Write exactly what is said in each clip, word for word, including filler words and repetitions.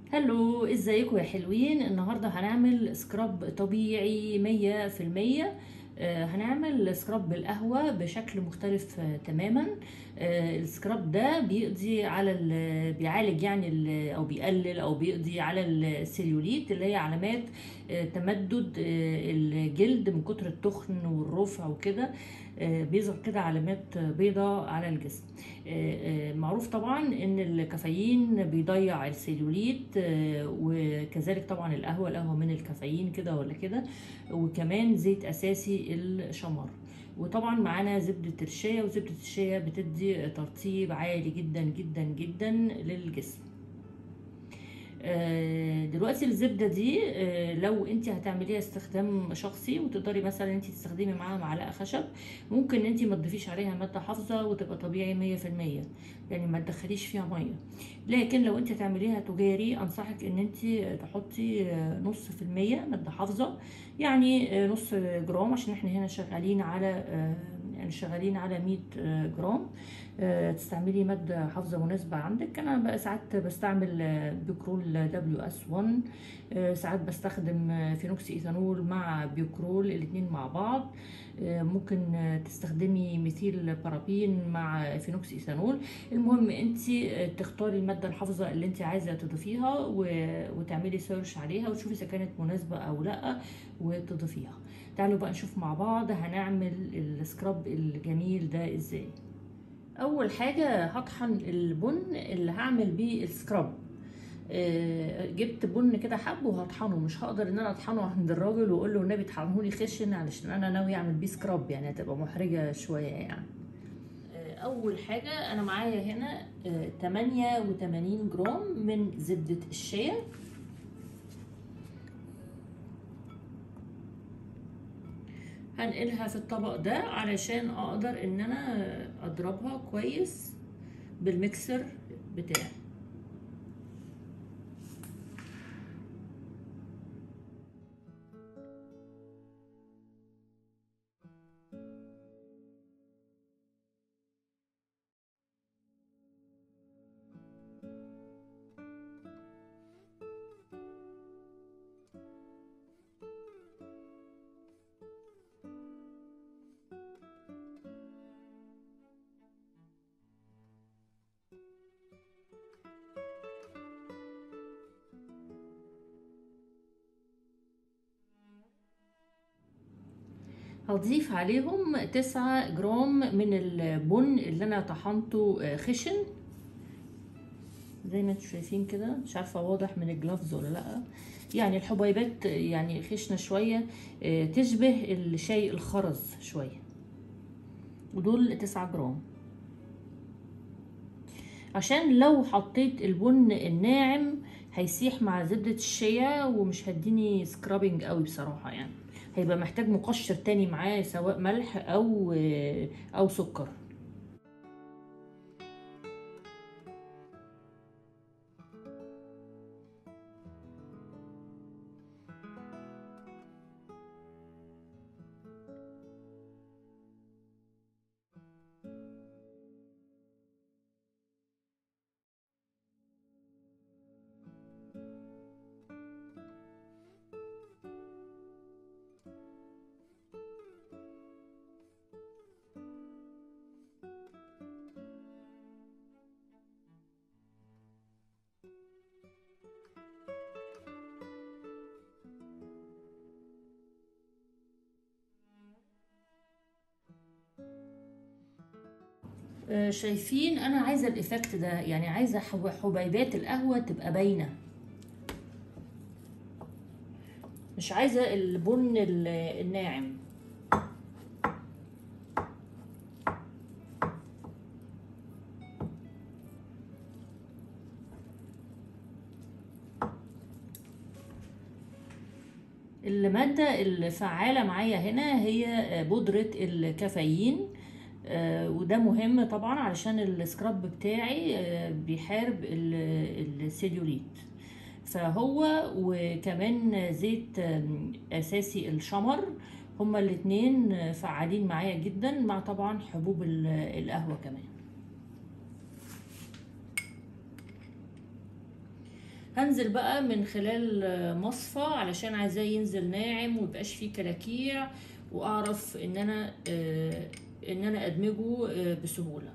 هلو، ازيكم يا حلوين؟ النهارده هنعمل سكراب طبيعي مية في المية. آه، هنعمل سكراب بالقهوة بشكل مختلف آه، تماما. آه، السكراب ده بيقضي على ال- بيعالج يعني ال- او بيقلل او بيقضي على السيليوليت اللي هي علامات آه، تمدد آه، الجلد من كتر التخن والرفع وكده. آه، بيظهر كده علامات بيضاء على الجسم. آه، آه، معروف طبعا ان الكافيين بيضيع السيلوليت، آه، وكذلك طبعا القهوة القهوة من الكافيين كده ولا كده. وكمان زيت اساسي الشمر. وطبعا معانا زبدة الشيا، وزبدة الشيا بتدي ترطيب عالي جدا جدا جدا للجسم. آه، دلوقتي الزبدة دي آه، لو انت هتعمليها استخدام شخصي وتقدري مثلا انت تستخدمي معاها معلقة خشب، ممكن انت ما تضيفيش عليها مادة حافظة وتبقى طبيعي مية في المية، يعني ما تدخليش فيها مية. لكن لو انت هتعمليها تجاري انصحك ان انت تحطي آه، نص في المية مادة حافظة، يعني آه، نص جرام، عشان احنا هنا شغالين على آه، يعني شغالين على مية آه، جرام. آه، تستعملي مادة حافظة مناسبة عندك. أنا بقى ساعات بستعمل آه، بيكرول دبليو اس واحد. آه، ساعات بستخدم آه، فينوكسي ايثانول مع بيكرول الاتنين مع بعض. آه، ممكن آه، تستخدمي ميثيل بارابين مع فينوكسي ايثانول. المهم انت آه، تختاري المادة الحافظة اللي انت عايزة تضيفيها و- وتعملي سيرش عليها وتشوفي اذا كانت مناسبة او لا وتضيفيها. تعالوا بقى نشوف مع بعض هنعمل السكراب الجميل ده ازاي. اول حاجه هطحن البن اللي هعمل بيه السكراب. آه، جبت بن كده حب وهطحنه، مش هقدر ان انا اطحنه عند الراجل واقول له النبي طحنهولي خشن، علشان انا ناوي اعمل بيه سكراب، يعني هتبقى محرجه شويه يعني. آه، اول حاجه انا معايا هنا آه، تمانية وتمانين جرام من زبده الشيا. هنقلها في الطبق ده علشان اقدر ان انا اضربها كويس بالميكسر بتاعي. هضيف عليهم تسعة جرام من البن اللي انا طحنته آه، خشن زي ما انتم شايفين كده. مش عارفه واضح من الجلافز ولا لا، يعني الحبيبات يعني خشنه شويه، آه، تشبه الشاي الخرز شويه. ودول تسعة جرام، عشان لو حطيت البن الناعم هيسيح مع زبدة الشيا ومش هديني سكرابنج قوي بصراحة، يعني هيبقى محتاج مقشر تاني معاه سواء ملح او آه، او سكر. آه، شايفين؟ انا عايزه الايفكت ده، يعني عايزه حب- حبيبات القهوه تبقى باينه، مش عايزه البن ال- الناعم. الماده الفعاله معايا هنا هي آه، بودره الكافيين. آه، وده مهم طبعا علشان السكراب بتاعي آه، بيحارب ال- السيليوليت. فهو وكمان زيت آم، اساسي الشمر، هما الاتنين فعالين معايا جدا، مع طبعا حبوب ال- القهوة كمان. هنزل بقى من خلال آه، مصفى علشان عايزاه ينزل ناعم وميبقاش فيه كلاكيع، واعرف ان انا آه، ان انا ادمجه آه، بسهولة.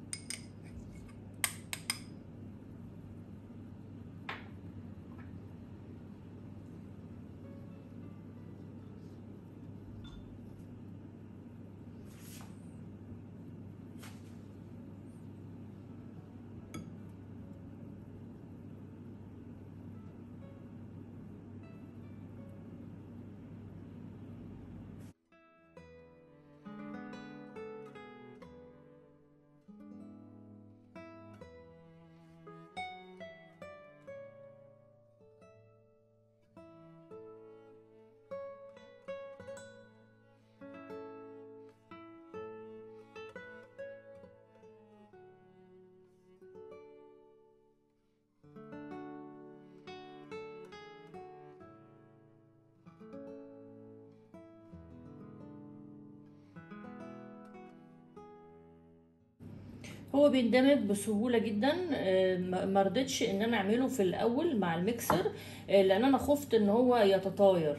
هو بيندمج بسهولة جدا. آه، ما ما رضيتش ان انا اعمله في الاول مع الميكسر، آه، لان انا خفت ان هو يتطاير.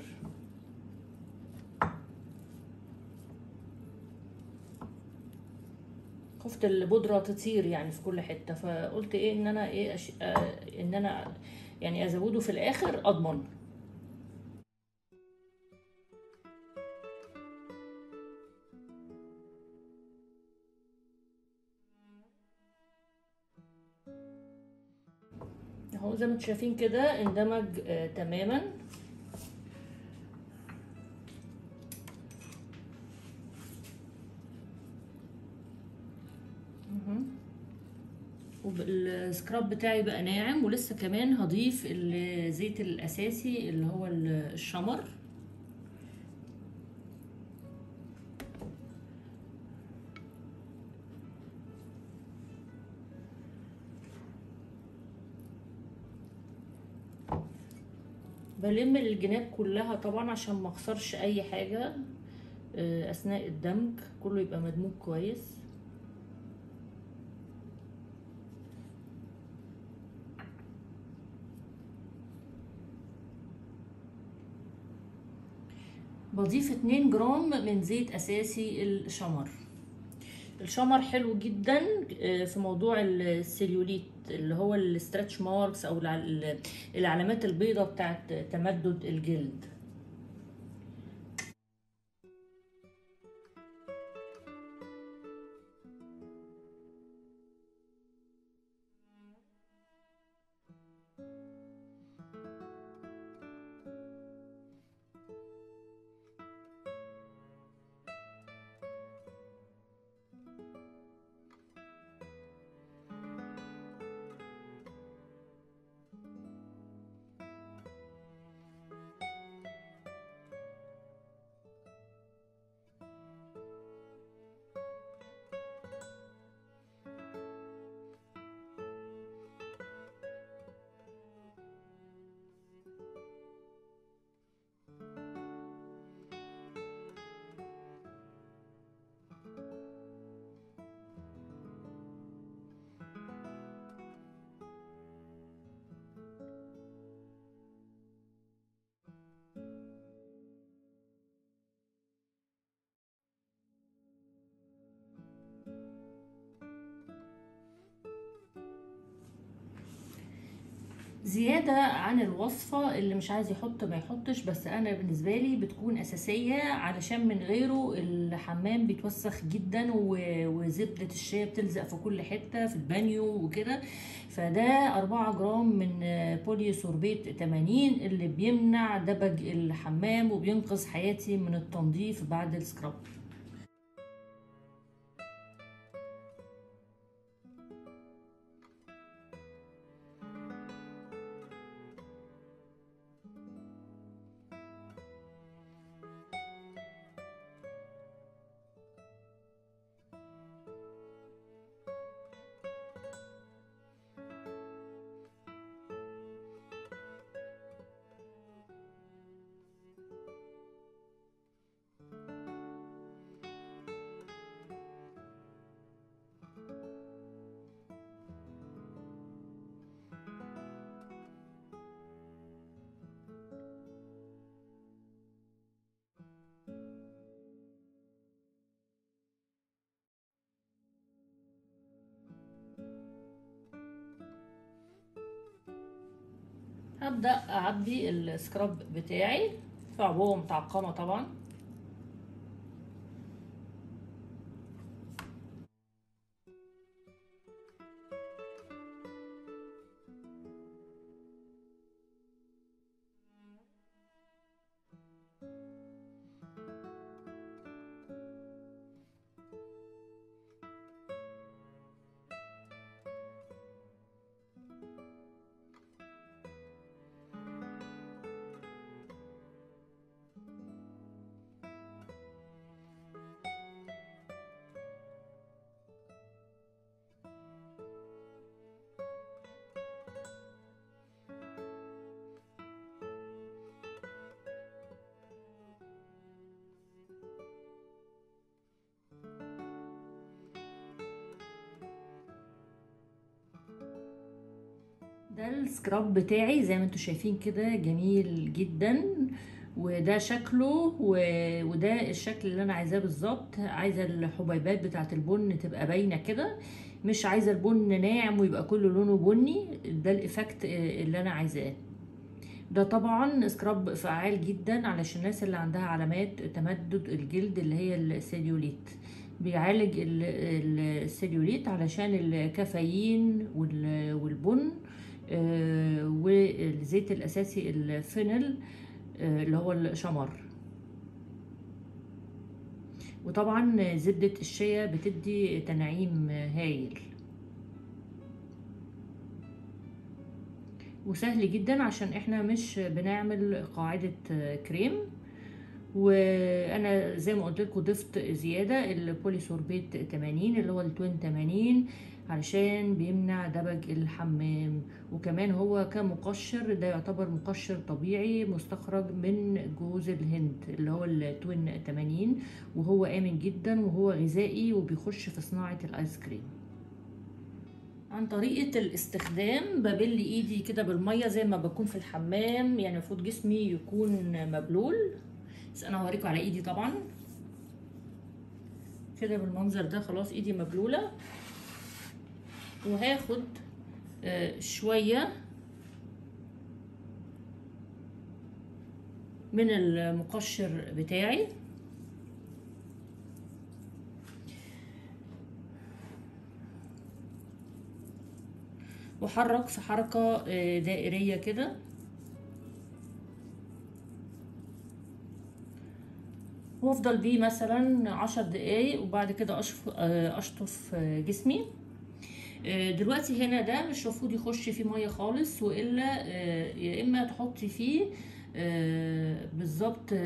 خفت البودرة تطير يعني في كل حتة، فقلت ايه ان انا ايه أش... آه، ان انا يعني ازوده في الاخر اضمن. اهو زي ما انتم شايفين كده اندمج آه تماما. مهم. والسكراب بتاعي بقى ناعم، ولسه كمان هضيف الزيت الاساسي اللي هو الشمر. بلم الجناب كلها طبعا عشان ما اخسرش اي حاجة آه، اثناء الدمج، كله يبقى مدموج كويس. بضيف اتنين جرام من زيت اساسي الشمر. الشمر حلو جدا آه، في موضوع السيليوليت اللي هو الستريتش ماركس او الع- العلامات البيضاء بتاعت تمدد الجلد. زيادة عن الوصفة، اللي مش عايز يحط ما يحطش، بس انا بالنسبة لي بتكون اساسية علشان من غيره الحمام بيتوسخ جدا و- وزبدة الشيا بتلزق في كل حتة في البانيو وكده. فده أربعة جرام من بولي سوربيت تمانين اللي بيمنع دبج الحمام وبينقذ حياتي من التنظيف بعد السكراب. هبدأ اعبي السكراب بتاعي في عبوة متعقمة طبعا. ده السكراب بتاعي زي ما انتوا شايفين كده، جميل جدا، وده شكله و... وده الشكل اللي انا عايزاه بالظبط. عايزه الحبيبات بتاعه البن تبقى باينه كده، مش عايزه البن ناعم ويبقى كله لونه بني. ده الايفكت اللي انا عايزاه. ده طبعا سكراب فعال جدا علشان الناس اللي عندها علامات تمدد الجلد اللي هي السيليوليت. بيعالج السيليوليت علشان الكافيين والبن آه والزيت الاساسي الفينل آه اللي هو الشمر. وطبعا زبدة الشيا بتدي تنعيم هايل، وسهل جدا عشان احنا مش بنعمل قاعدة كريم. وانا زي ما قلت لكم ضفت زياده البوليسوربيت تمانين اللي هو التوين تمانين علشان بيمنع دبج الحمام. وكمان هو كمقشر، ده يعتبر مقشر طبيعي مستخرج من جوز الهند اللي هو التوين تمانين، وهو امن جدا وهو غذائي وبيخش في صناعه الايس كريم. عن طريقة الاستخدام، ببل ايدي كده بالمية زي ما بكون في الحمام، يعني المفروض جسمي يكون مبلول، بس انا هوريكم على ايدي طبعا كده بالمنظر ده. خلاص ايدي مبلولة، وهاخد آه شوية من المقشر بتاعي وحرك في حركة آه دائرية كده، وافضل بيه مثلا عشر دقايق، وبعد كده اشطف آه اشطف آه جسمي. دلوقتي هنا ده مش المفروض يخش فيه ميه خالص، والا يا اما تحطي فيه بالظبط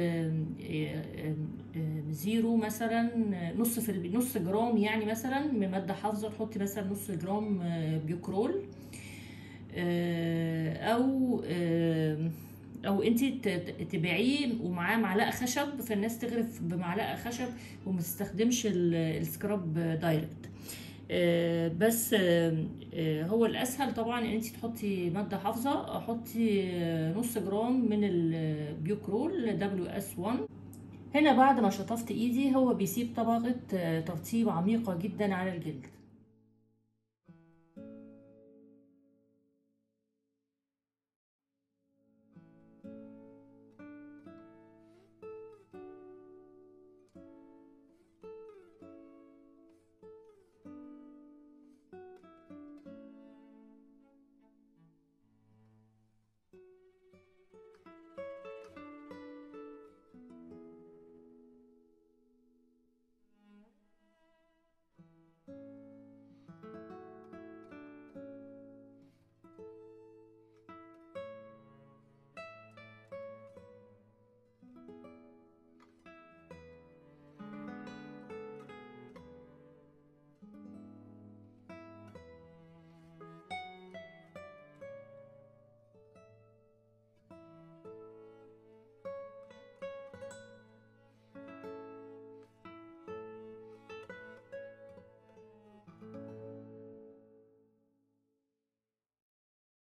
زيرو مثلا نص في نص جرام، يعني مثلا من ماده حافظه تحطي مثلا نص جرام بيوكرول، او او انت تبيعيه ومعاه معلقه خشب، فالناس تغرف بمعلقه خشب وما تستخدمش السكراب دايركت. آه بس آه هو الاسهل طبعا ان انت تحطي ماده حافظه. حطي نص جرام من البيوكرول دبليو اس واحد. هنا بعد ما شطفت ايدي، هو بيسيب طبقه ترطيب عميقه جدا على الجلد.